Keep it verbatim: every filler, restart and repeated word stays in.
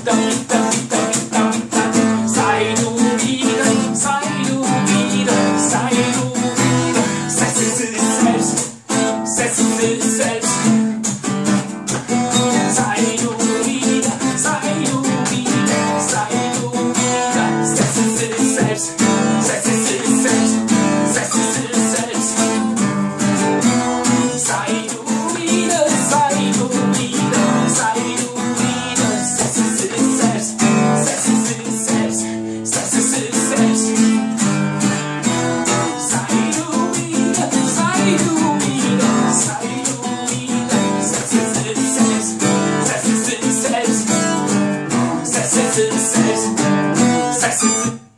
wieder, wieder, wieder, wieder, wieder. Sei du wieder, sei du wieder, sei du wieder. Sei du selbst, sei du selbst. Sei du wieder, sei du wieder, sei du wieder. Sei du selbst, sei du selbst, sei du selbst. Sei du wieder, sei du wieder, sei du wieder. Sei du selbst, sei du selbst, sei du selbst. Sei du wieder, sei du wieder, sei du wieder. Sei du selbst, sei du selbst, sei du selbst, sei du selbst.